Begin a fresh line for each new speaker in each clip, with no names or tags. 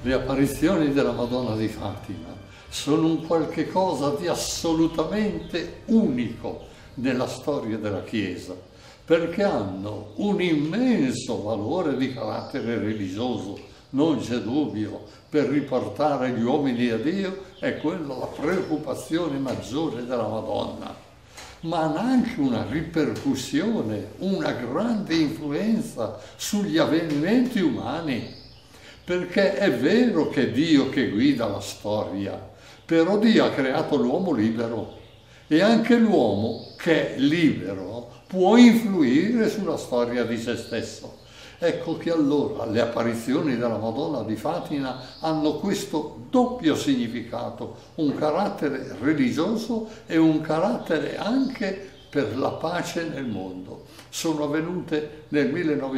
Le apparizioni della Madonna di Fatima sono un qualche cosa di assolutamente unico nella storia della Chiesa, perché hanno un immenso valore di carattere religioso, non c'è dubbio. Per riportare gli uomini a Dio è quella la preoccupazione maggiore della Madonna, ma hanno anche una ripercussione, una grande influenza sugli avvenimenti umani, perché è vero che è Dio che guida la storia, però Dio ha creato l'uomo libero e anche l'uomo che è libero può influire sulla storia di se stesso. Ecco che allora le apparizioni della Madonna di Fatima hanno questo doppio significato, un carattere religioso e un carattere anche per la pace nel mondo. Sono avvenute nel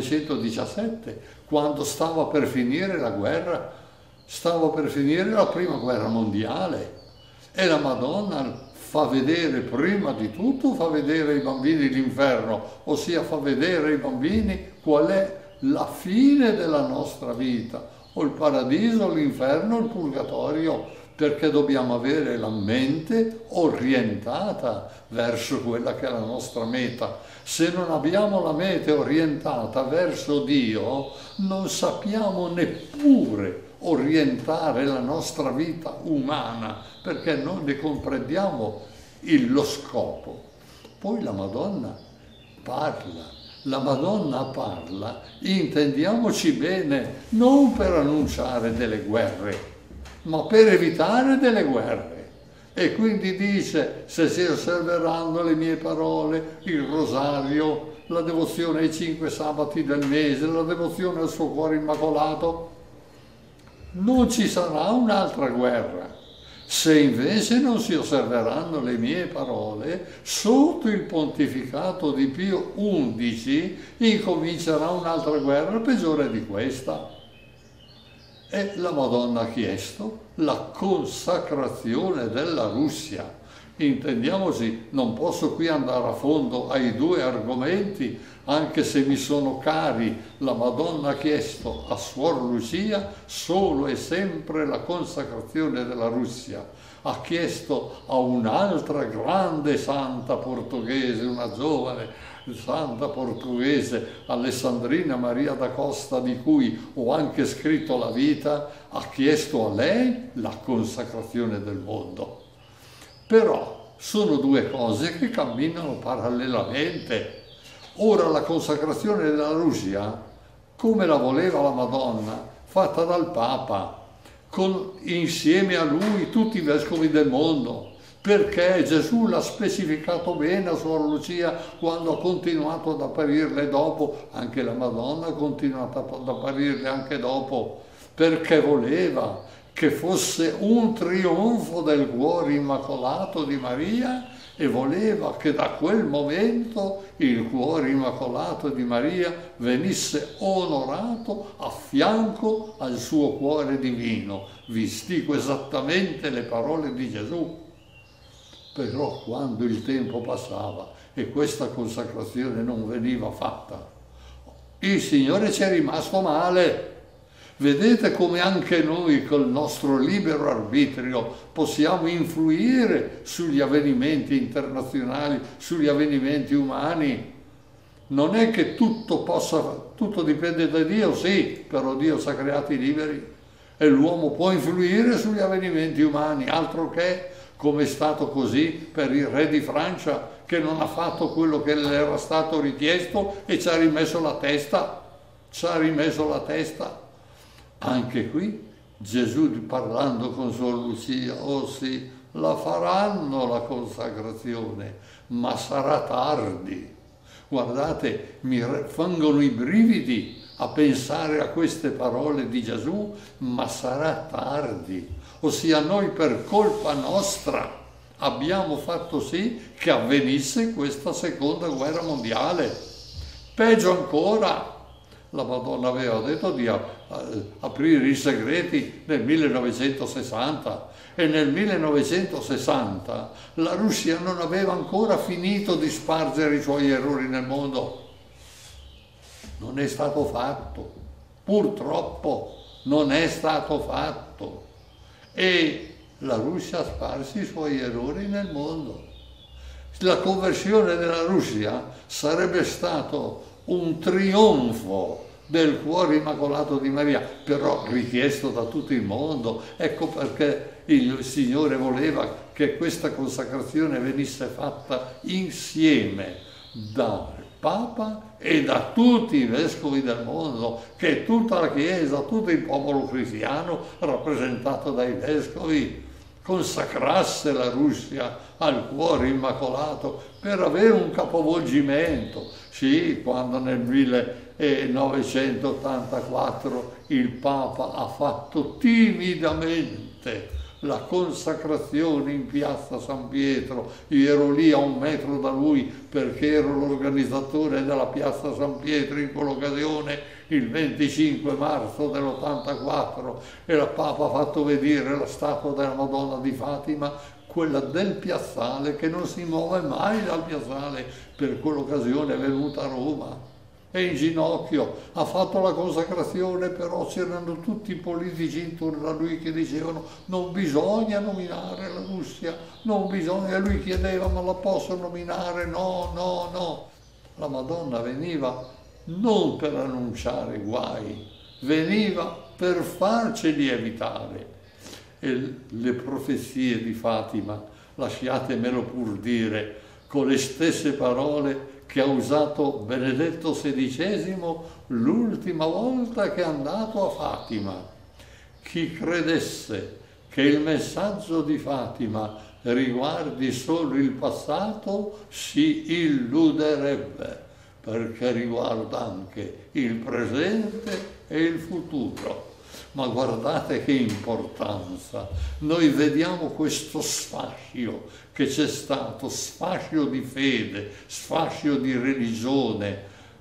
1917, quando stava per finire la guerra, stava per finire la prima guerra mondiale, e la Madonna fa vedere, prima di tutto, fa vedere ai bambini l'inferno, ossia fa vedere ai bambini qual è la fine della nostra vita, o il paradiso, l'inferno, il purgatorio, perché dobbiamo avere la mente orientata verso quella che è la nostra meta. Se non abbiamo la mente orientata verso Dio, non sappiamo neppure orientare la nostra vita umana, perché non ne comprendiamo lo scopo. Poi la Madonna parla. La Madonna parla, intendiamoci bene, non per annunciare delle guerre, ma per evitare delle guerre. E quindi dice: se si osserveranno le mie parole, il rosario, la devozione ai 5 sabati del mese, la devozione al suo cuore immacolato, non ci sarà un'altra guerra. Se invece non si osserveranno le mie parole, sotto il pontificato di Pio XI incomincerà un'altra guerra peggiore di questa. E la Madonna ha chiesto la consacrazione della Russia. Intendiamoci, non posso qui andare a fondo ai due argomenti, anche se mi sono cari. La Madonna ha chiesto a Suor Lucia solo e sempre la consacrazione della Russia. Ha chiesto a un'altra grande santa portoghese, una giovane santa portoghese, Alessandrina Maria da Costa, di cui ho anche scritto la vita, ha chiesto a lei la consacrazione del mondo. Però sono due cose che camminano parallelamente. Ora la consacrazione della Russia, come la voleva la Madonna, fatta dal Papa, insieme a lui tutti i vescovi del mondo, perché Gesù l'ha specificato bene a Suor Lucia quando ha continuato ad apparirle dopo, anche la Madonna ha continuato ad apparirle anche dopo, perché voleva che fosse un trionfo del cuore immacolato di Maria, e voleva che da quel momento il cuore immacolato di Maria venisse onorato a fianco al suo cuore divino. Vi dico esattamente le parole di Gesù. Però quando il tempo passava e questa consacrazione non veniva fatta, il Signore ci è rimasto male. Vedete come anche noi col nostro libero arbitrio possiamo influire sugli avvenimenti internazionali, sugli avvenimenti umani. Non è che tutto dipende da Dio, sì, però Dio ci ha creati liberi e l'uomo può influire sugli avvenimenti umani, altro che come è stato così per il re di Francia, che non ha fatto quello che le era stato richiesto e ci ha rimesso la testa. Anche qui Gesù, parlando con Suor Lucia, oh sì, la faranno la consacrazione, ma sarà tardi. Guardate, mi fangono i brividi a pensare a queste parole di Gesù, ma sarà tardi. Ossia, noi per colpa nostra abbiamo fatto sì che avvenisse questa seconda guerra mondiale. Peggio ancora, la Madonna aveva detto di aprire i segreti nel 1960 e nel 1960 la Russia non aveva ancora finito di spargere i suoi errori nel mondo. Non è stato fatto, purtroppo non è stato fatto. E la Russia ha sparso i suoi errori nel mondo. La conversione della Russia sarebbe stato un trionfo del cuore immacolato di Maria, però richiesto da tutto il mondo. Ecco perché il Signore voleva che questa consacrazione venisse fatta insieme dal Papa e da tutti i vescovi del mondo, che tutta la Chiesa, tutto il popolo cristiano, rappresentato dai vescovi, consacrasse la Russia al cuore immacolato per avere un capovolgimento. Sì, quando nel 1984 il Papa ha fatto timidamente la consacrazione in piazza San Pietro, io ero lì a 1 metro da lui perché ero l'organizzatore della piazza San Pietro in quell'occasione, il 25 marzo dell'84, e il Papa ha fatto vedere la statua della Madonna di Fatima, quella del piazzale, che non si muove mai dal piazzale, per quell'occasione è venuta a Roma. E in ginocchio ha fatto la consacrazione, però c'erano tutti i politici intorno a lui che dicevano non bisogna nominare la Russia, non bisogna, e lui chiedeva ma la posso nominare? No, no, no. La Madonna veniva non per annunciare guai, veniva per farceli evitare. E le profezie di Fatima, lasciatemelo pur dire, con le stesse parole che ha usato Benedetto XVI l'ultima volta che è andato a Fatima. Chi credesse che il messaggio di Fatima riguardi solo il passato si illuderebbe, perché riguarda anche il presente e il futuro. Ma guardate che importanza, noi vediamo questo sfascio che c'è stato, sfascio di fede, sfascio di religione,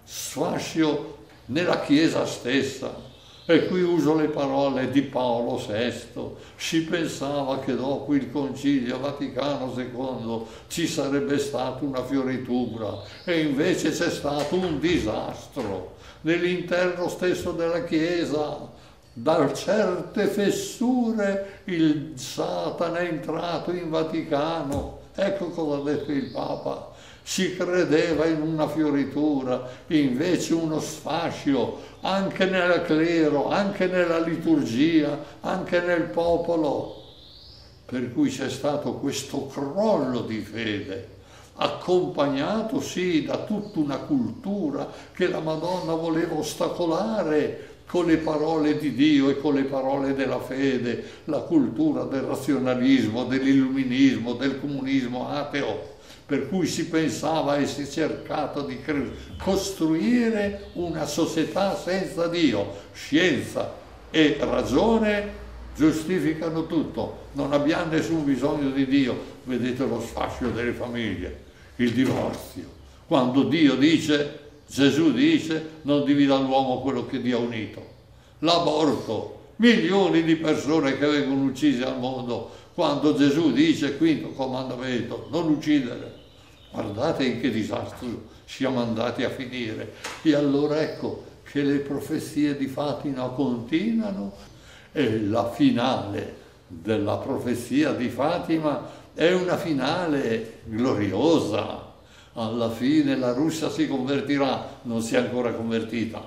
sfascio nella Chiesa stessa. E qui uso le parole di Paolo VI, si pensava che dopo il Concilio Vaticano II ci sarebbe stata una fioritura e invece c'è stato un disastro nell'interno stesso della Chiesa. Da certe fessure il Satana è entrato in Vaticano. Ecco cosa ha detto il Papa. Si credeva in una fioritura, invece uno sfascio anche nel clero, anche nella liturgia, anche nel popolo. Per cui c'è stato questo crollo di fede, accompagnato sì da tutta una cultura che la Madonna voleva ostacolare con le parole di Dio e con le parole della fede, la cultura del razionalismo, dell'illuminismo, del comunismo ateo, per cui si pensava e si è cercato di costruire una società senza Dio. Scienza e ragione giustificano tutto, non abbiamo nessun bisogno di Dio. Vedete lo sfascio delle famiglie, il divorzio, quando Dio dice, Gesù dice, non divida l'uomo quello che Dio ha unito. L'aborto, milioni di persone che vengono uccise al mondo, quando Gesù dice, quinto comandamento, non uccidere. Guardate in che disastro siamo andati a finire. E allora ecco che le profezie di Fatima continuano, e la finale della profezia di Fatima è una finale gloriosa. Alla fine la Russia si convertirà, non si è ancora convertita.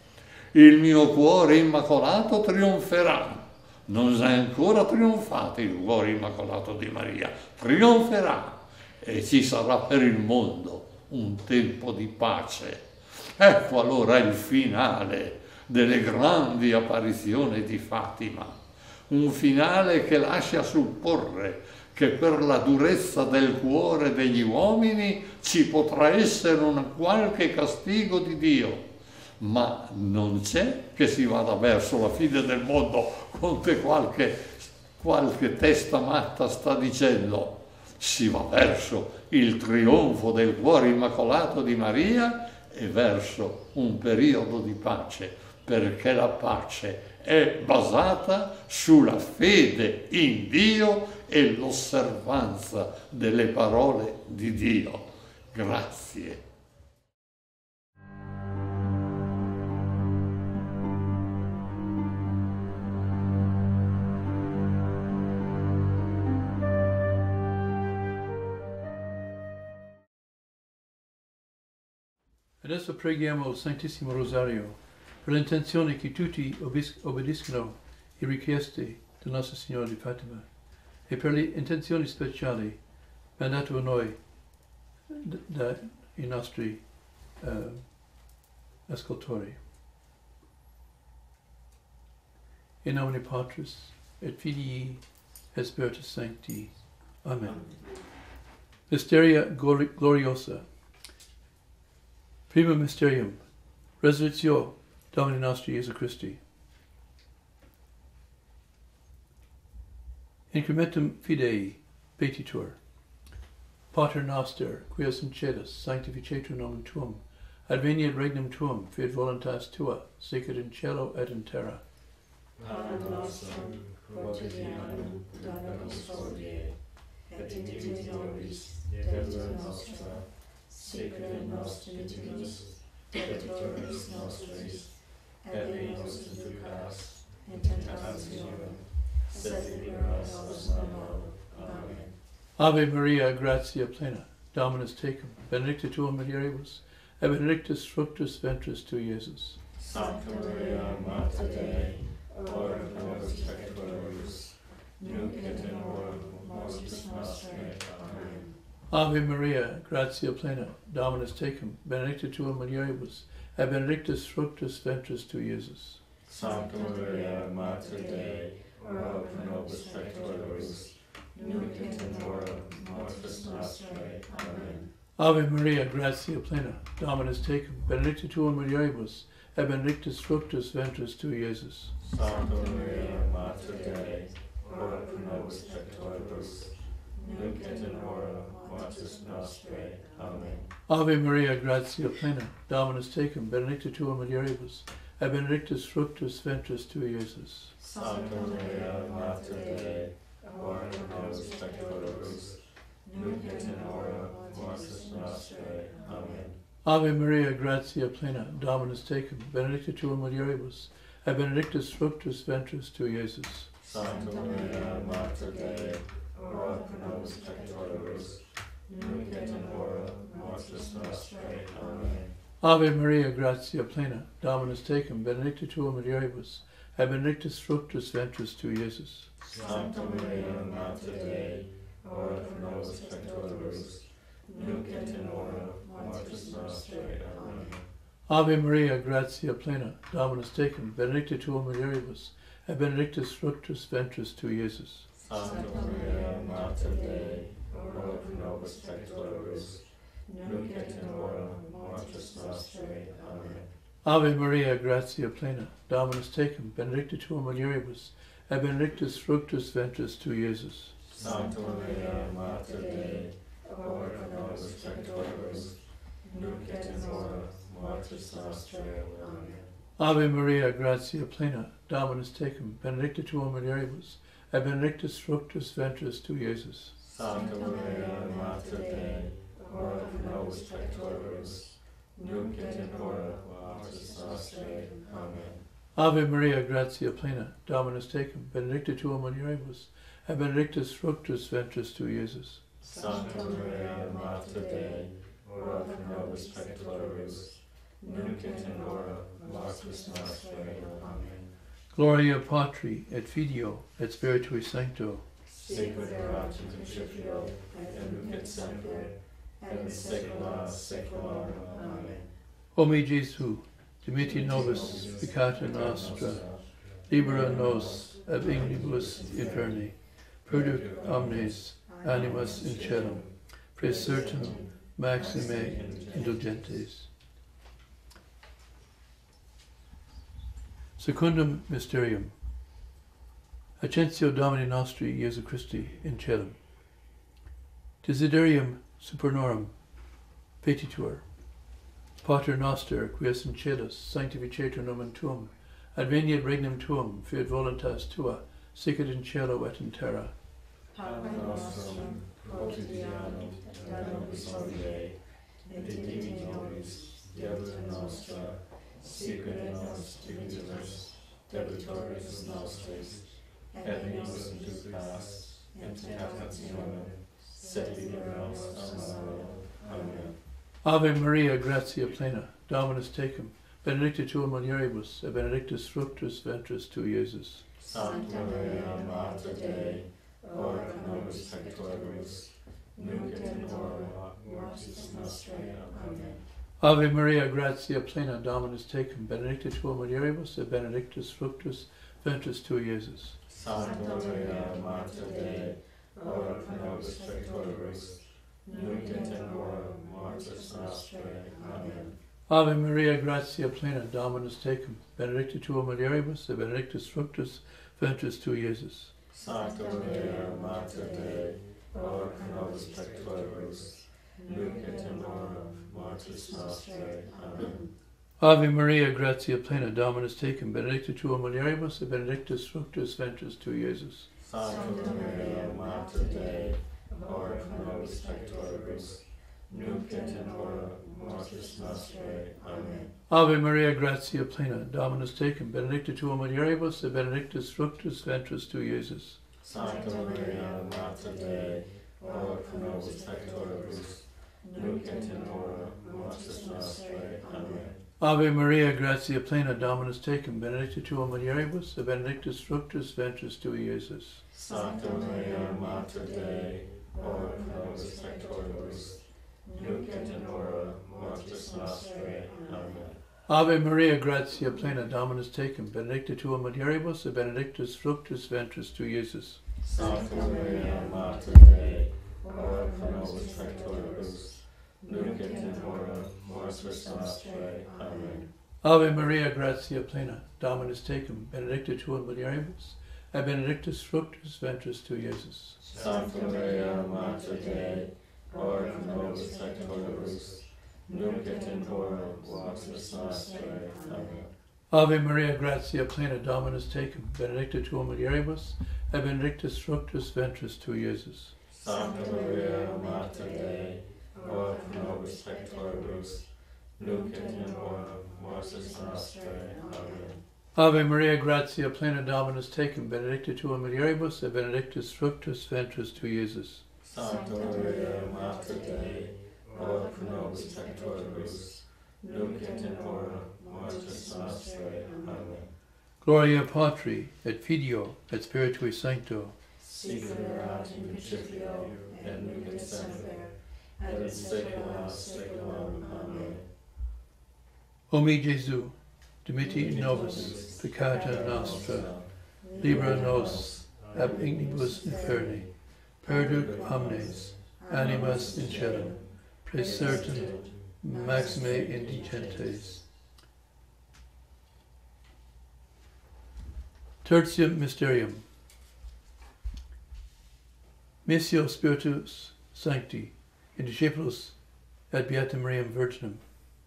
Il mio cuore immacolato trionferà. Non è ancora trionfato il cuore immacolato di Maria, trionferà e ci sarà per il mondo un tempo di pace. Ecco allora il finale delle grandi apparizioni di Fatima, un finale che lascia supporre che per la durezza del cuore degli uomini ci potrà essere un qualche castigo di Dio, ma non c'è che si vada verso la fine del mondo, come qualche testa matta sta dicendo. Si va verso il trionfo del cuore immacolato di Maria e verso un periodo di pace, perché la pace è basata sulla fede in Dio e l'osservanza delle parole di Dio. Grazie.
Adesso preghiamo il Santissimo Rosario per l'intenzione che tutti obbediscano le richieste del nostro Signore di Fatima e per le intenzioni speciali mandate a noi dai nostri ascoltatori. In nomine Patris et Filii et Spiritus Sancti. Amen. Mysteria gloriosa. Primo Mysterium, Resurrectio Domini nostri Iesu Christi. Incrementum fidei petitur. Pater noster, qui es in celis, sanctificetur nomen tuum, adveniat regnum tuum, fiat voluntas tua, sicut in cielo et in terra.
Panem nostrum quotidianum da nobis hodie, et dimitte nobis debita nostra, sicut nos dimittimus debitores nostris, et ne nos inducas in tentationem, sed libera nos a malo. Amen.
Ave Maria, gratia plena, Dominus tecum, benedicta tu in mulieribus, et benedictus fructus ventris tui, Iesus.
Sancta Maria, Mater Dei, ora pro nobis peccatoribus, nunc et in hora mortis nostrae. Amen.
Ave Maria, gratia plena, Dominus tecum, benedicta tu in mulieribus, et benedictus fructus ventris tui, Iesus.
Sancta Maria, Mater Dei, ora pro nobis peccatoribus, nunc et in hora mortis nostrae. Amen.
Ave Maria, gratia plena, Dominus tecum, benedicta tu in mulieribus, et benedictus fructus ventris tui, Iesus.
Sancta Maria, Mater Dei, ora pro nobis peccatoribus, nunc et in hora mortis nostrae. Amen.
Ave Maria, gratia plena, Dominus tecum, benedicta tu in mulieribus, et benedictus fructus ventris tui, Iesus.
Sancta Maria, Mater Dei, ora pro nobis peccatoribus, nunc et in hora mortis nostrae. Amen.
Ave Maria, gratia plena, Dominus tecum, benedicta tu in mulieribus, et benedictus fructus ventris tui, Iesus.
Sancta Maria, Mater Dei, ora pro nobis peccatoribus, nunc et in hora mortis nostrae. Amen.
Ave Maria, gratia plena, Dominus tecum, benedicta tu in mulieribus, et benedictus fructus ventris tui, Iesus.
Sancta Maria, Mater Dei, ora pro nobis peccatoribus, nunc et in hora mortis nostrae. Amen.
Ave Maria, gratia plena, Dominus tecum, benedicta tu in mulieribus, et benedictus fructus ventris tui, Iesus.
Sancta Maria, Mater Dei, ora pro nobis peccatoribus, nunc et in hora mortis nostrae. Amen.
Ave Maria, gratia plena, Dominus tecum, benedicta tu in mulieribus, et benedictus fructus ventris tui, Iesus.
Sancta Maria, Mater Dei, ora pro nobis peccatoribus, nunc et in hora mortis nostrae. Amen.
Ave Maria, gratia plena, Dominus tecum, benedicta tu in mulieribus, et benedictus fructus ventris tui, Iesus.
Sancta Maria, Mater Dei, ora pro nobis peccatoribus, nunc et in hora mortis nostrae. Amen.
Ave Maria, gratia plena, Dominus tecum, benedicta tu in mulieribus, et benedictus fructus ventris tui, Iesus.
Sancta Maria, Mater Dei, ora pro nobis peccatoribus, nunc et in hora mortis nostrae. Amen.
Gloria Patri et Filio et Spiritui Sancto.
Sicut erat in principio, et nunc et semper, et in saecula saeculorum. Amen.
O mi Jesu, dimitti nobis peccata nostra, libera nos ab ignibus inferni, perduc omnes animas in caelum, praesertum maxime indulgentes. Secundum Mysterium. Accensio Domini nostri Iesu Christi in caelum. Desiderium supernorum petitur. Pater noster, qui es in celis, sanctificetur nomen tuum, adveniat regnum tuum, fiat voluntas tua, sicut in cielo et in terra.
Panem nostrum quotidianum da nobis hodie, et dimitte nobis debita nostra, sicut nos dimittimus debitores nostris, et ne nos inducas in tentationem, sed libera nos a malo. Amen.
Ave Maria, gratia plena, Dominus tecum, benedicta tua mulieribus, et benedictus fructus ventris tui, Iesus.
Sancta Maria, Mater Dei, ora pro nobis peccatoribus, nunc et in hora mortis nostrae. Amen.
Ave Maria, gratia plena, Dominus tecum, benedicta tua mulieribus, et benedictus fructus ventris tui, Iesus.
Sancta Maria, Mater Dei, ora pro nobis peccatoribus, nunc et in hora mortis nostrae. Amen.
Ave Maria, gratia plena, Dominus tecum, benedicta tua mulieribus, et benedictus fructus ventris tui, Iesus.
Sancta Maria, Mater Dei, ora pro nobis peccatoribus, nunc et in hora mortis nostrae. Amen.
Ave Maria, gratia plena, Dominus tecum, benedicta tua mulieribus, et benedictus fructus ventris tui, Iesus.
Sancta Maria, Mater Dei, ora pro nobis peccatoribus, nunc et in hora mortis nostrae. Amen.
Ave Maria, gratia plena, Dominus tecum, benedicta tua mulieribus, et benedictus fructus ventris tui, Iesus.
Sancta Maria, Mater Dei, ora pro nobis peccatoribus, nunc et in hora mortis nostrae. Amen.
Ave Maria, gratia plena, Dominus tecum, benedicta tua mulieribus, et benedictus fructus ventris tui, Iesus.
Sancta Maria, Mater Dei, ora pro nobis peccatoribus, nunc et in hora mortis nostrae. Amen.
Ave Maria, gratia plena, Dominus tecum, benedicta tua mulieribus, et benedictus fructus ventris tui, Iesus.
Sancta Maria, Mater Dei, ora pro nobis peccatoribus, nunc et in hora mortis nostrae. Amen.
Ave Maria, gratia plena, Dominus tecum, benedicta tua mulieribus, et benedictus fructus ventris tui, Iesus.
Sancta Maria, Mater Dei, ora pro nobis peccatoribus, nunc et in hora mortis nostrae. Amen.
Ave Maria, gratia plena, Dominus tecum, benedicta tua mulieribus, et benedictus fructus ventris tui, Iesus.
Sancta Maria, Mater Dei, ora pro nobis peccatoribus, nunc et in hora mortis nostrae. Amen.
Ave Maria, gratia plena, Dominus tecum, benedicta tua mulieribus, et benedictus fructus ventris tui, Iesus.
Sancta Maria, Mater Dei, ora pro nobis peccatoribus, nunc et in hora mortis nostrae. Amen.
Gloria Patri, et Filio, et Spiritui Sancto.
Sic erat in principio, et nunc et semper, et in saecula saeculorum. Amen.
O mi Jesu, dimitti nobis peccata nostra, libera nos ab ignibus inferni, perduc omnes animas in caelum, praesertim maxime indigentes. Tertium Mysterium. Missio Spiritus Sancti in discipulos et Beata Mariam Virginum.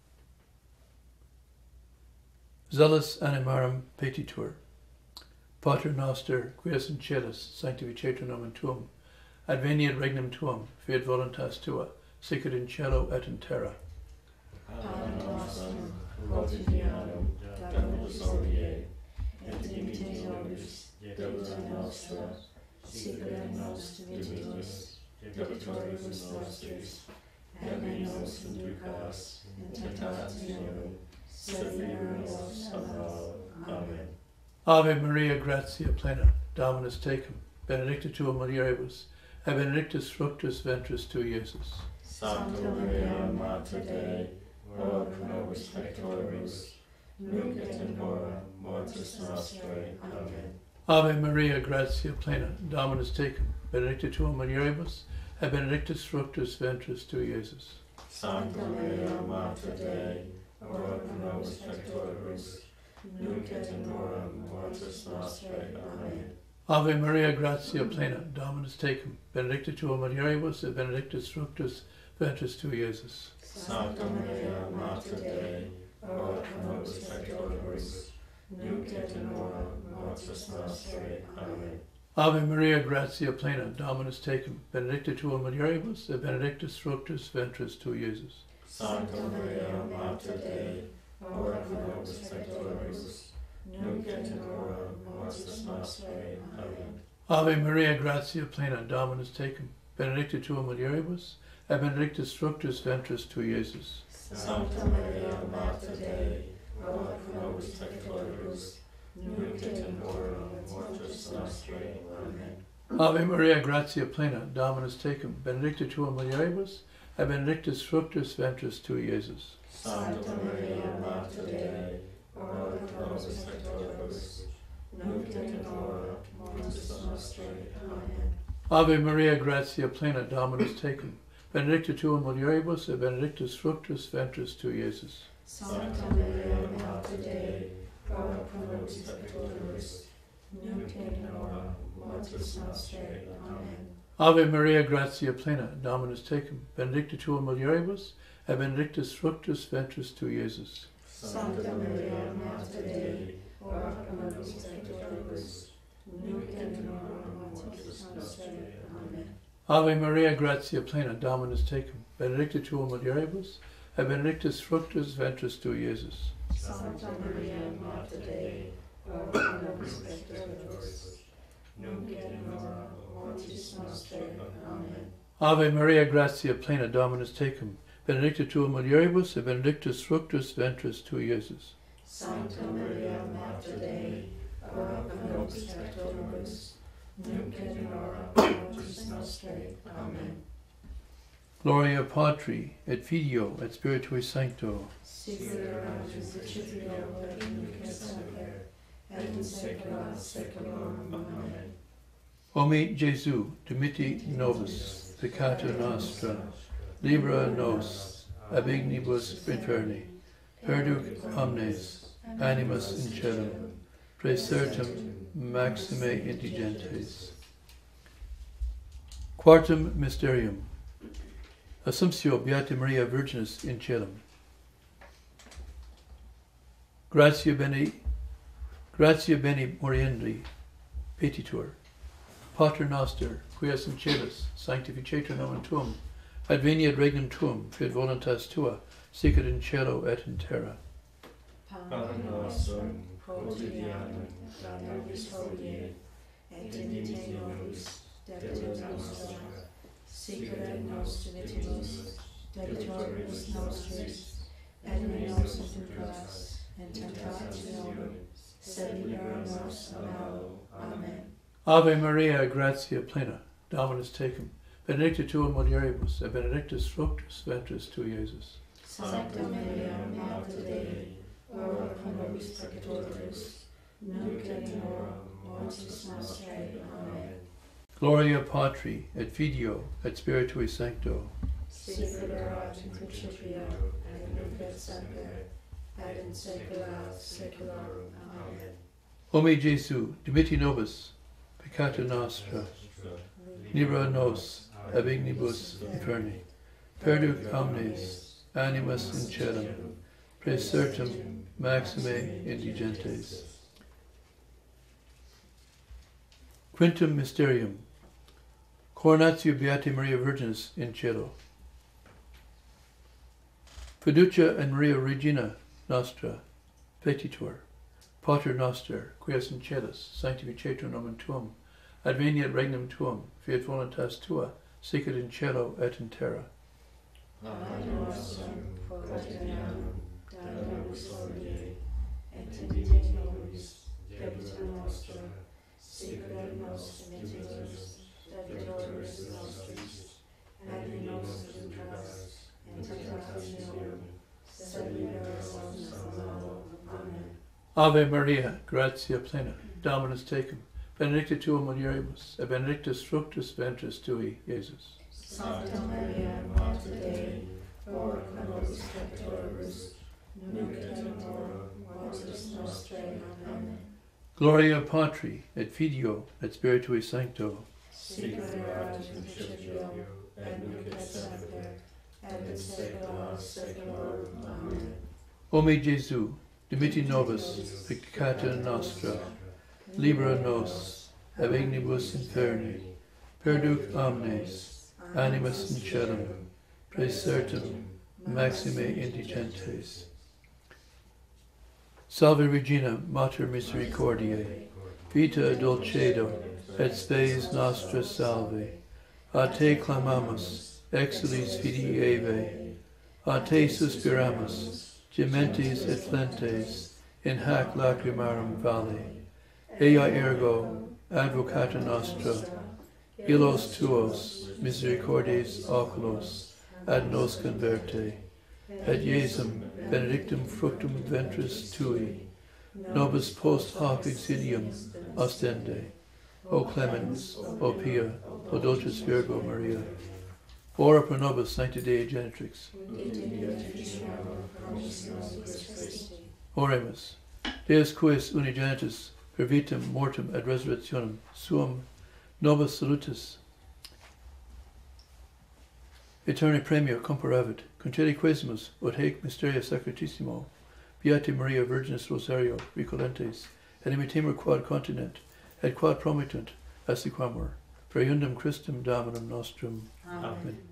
Zealous animarum petitur. Pater noster, qui es in celis, sanctificetur nomen tuum, adveniat regnum tuum, fiat voluntas tua, sicut in cielo et in terra.
Panem nostrum quotidianum da nobis hodie, et dimitte nobis debita nostra, sicut et nos dimittis debitoribus nostris, et ne nos inducas in tentationem, sed libera nos a malo. Amen.
Ave Maria, gratia plena, Dominus tecum, benedicta tua mulieribus, et benedictus fructus ventris tui, Iesus.
Sancta Maria, Mater Dei, ora pro nobis peccatoribus, nunc et in hora mortis nostrae. Amen.
Ave Maria, gratia plena, Dominus tecum, benedicta tua mulieribus, et benedictus fructus ventris tui, Iesus.
Sancta Maria, Mater Dei, ora pro nobis peccatoribus, nunc et in hora mortis nostrae. Amen.
Ave Maria, gratia plena, Dominus tecum, benedicta tua mulieribus, et benedictus fructus ventris tui, Iesus.
Sancta Maria, Mater Dei, ora pro nobis peccatoribus, nunc et in hora mortis nostrae. Amen.
Ave Maria, gratia plena, Dominus tecum, benedicta tua mulieribus, et benedictus fructus ventris tui, Iesus.
Sancta Maria, Mater Dei, ora pro nobis peccatoribus, nunc et in hora mortis nostrae. Amen.
Ave Maria, gratia plena, Dominus tecum, benedicta tua mulieribus, et benedictus fructus ventris tui, Iesus.
Sancta Maria, Mater Dei, ora pro nobis peccatoribus, nunc et in hora mortis nostrae. Amen.
Ave Maria, gratia plena, Dominus tecum, benedicta tua mulieribus, et benedictus fructus ventris tui, Iesus.
Sancta Maria, Mater Dei, ora pro nobis peccatoribus, nunc et in hora mortis nostrae. Amen.
Ave Maria, gratia plena, Dominus tecum, benedicta tua mulieribus, et benedictus fructus ventris tui, Iesus.
Sancta Maria, Mater Dei, ora pro nobis peccatoribus, nunc et in hora mortis nostrae. Amen.
Ave Maria, gratia plena, Dominus tecum, benedicta tua mulieribus, et benedictus fructus ventris tui, Iesus.
Sancta Maria, Mater Dei, ora pro nobis peccatoribus, nunc et in hora mortis nostrae. Amen.
Ave Maria, gratia plena, Dominus tecum, benedicta tua mulieribus, et benedictus fructus ventris tui, Iesus.
Sancta Maria, Mater Dei, ora pro nobis peccatoribus, nunc et in hora mortis nostrae. Amen.
Ave Maria, gratia plena, Dominus tecum, benedicta tua mulieribus, et benedictus fructus ventris tui, Iesus.
Sancta Maria, Mater Dei, ora pro nobis peccatoribus, nunc et in hora mortis nostrae. Amen.
Gloria Patri, et Filio, et Spiritui Sancto.
Sic erat in principio et nunc et semper, et in saecula saeculorum. Amen.
O me Jesu, dimitti nobis, peccata nostra, libera nos ab ignibus inferni, perduc omnes animas in caelum, praesertum maxime indigentes. Quartum Mysterium. Assumptio Beata Maria Virginis in caelum. Gratia bene moriendi petitur. Pater noster, qui es in caelis, sanctificetur nomen tuum, adveniat regnum tuum, fiat voluntas tua, sicut in cielo et in terra.
Panem nostrum quotidianum da nobis hodie, et dimitte nobis debita nostra, sic et nos dimittimus debitoribus nostris, et ne nos inducas in tentationem, sed libera nos a malo. Amen.
Ave Maria, gratia plena, Dominus tecum, benedicta tua mulieribus, et benedictus fructus ventris tui, Iesus.
Sancta Maria, Mater Dei, ora pro nobis peccatoribus, nunc et in hora mortis nostrae. Amen.
Gloria Patri, et Filio, et Spiritui Sancto.
Sic erat in principio, et nunc et semper, et in saecula saeculorum. Amen.
O me Jesu, dimitti nobis, peccata nostra, libera nos ab ignibus inferni, perduc omnes animas in caelum, praesertum maxime indigentes. Quintum Mysterium. Coronatio Beatae Maria Virginis in cielo. Fiducia in Maria Regina Nostra, petitur. Pater noster, qui es in caelis, sanctificetur nomen tuum, adveniat regnum tuum, fiat voluntas tua, sicut in cielo et in terra.
Panem nostrum quotidianum da nobis hodie, et dimitte nobis debita nostra, sic et nos dimittimus debitoribus nostris, et ne nos inducas in tentationem, sed libera nos a malo. Amen.
Ave Maria, gratia plena, Dominus tecum, benedicta tua mulieribus, et benedictus fructus ventris tui, Iesus.
Sancta Maria, Mater Dei, ora pro nobis peccatoribus, nunc et in hora mortis nostrae. Amen.
Gloria Patri, et Filio, et Spiritui Sancto.
Sic erat in principio, et nunc et semper, et in saecula saeculorum. Amen.
O me Jesu, dimitti nobis, peccata nostra, libera nos ab ignibus inferni, perduc omnes animas in caelum, praesertum maxime indigentes. Salve Regina, Mater Misericordiae, vita dulcedo, et spes nostra salve. A te clamamus, exilis fidii Eve, a te suspiramus, gementes et flentes, in hac lacrimarum vale. Ea ergo, advocata nostra, illos tuos, misericordes oculos, ad nos converte, et Iesum benedictum fructum ventris tui, nobis post hoc exilium ostende, O clemens, O pia, O dulcis Virgo Maria, ora pro nobis sancta Dei Genitrix. Oremus. Deus quis unigenitus per vitam mortem et resurrectionem suam nobis salutis aeterni premio comparavit, concedi quesimus ut haec mysteria sacratissimo Beati Maria Virginis Rosario recolentes, et imitemur quod continent, et quad promittunt assiquamur, per iundum Christum Dominum nostrum.
Amen.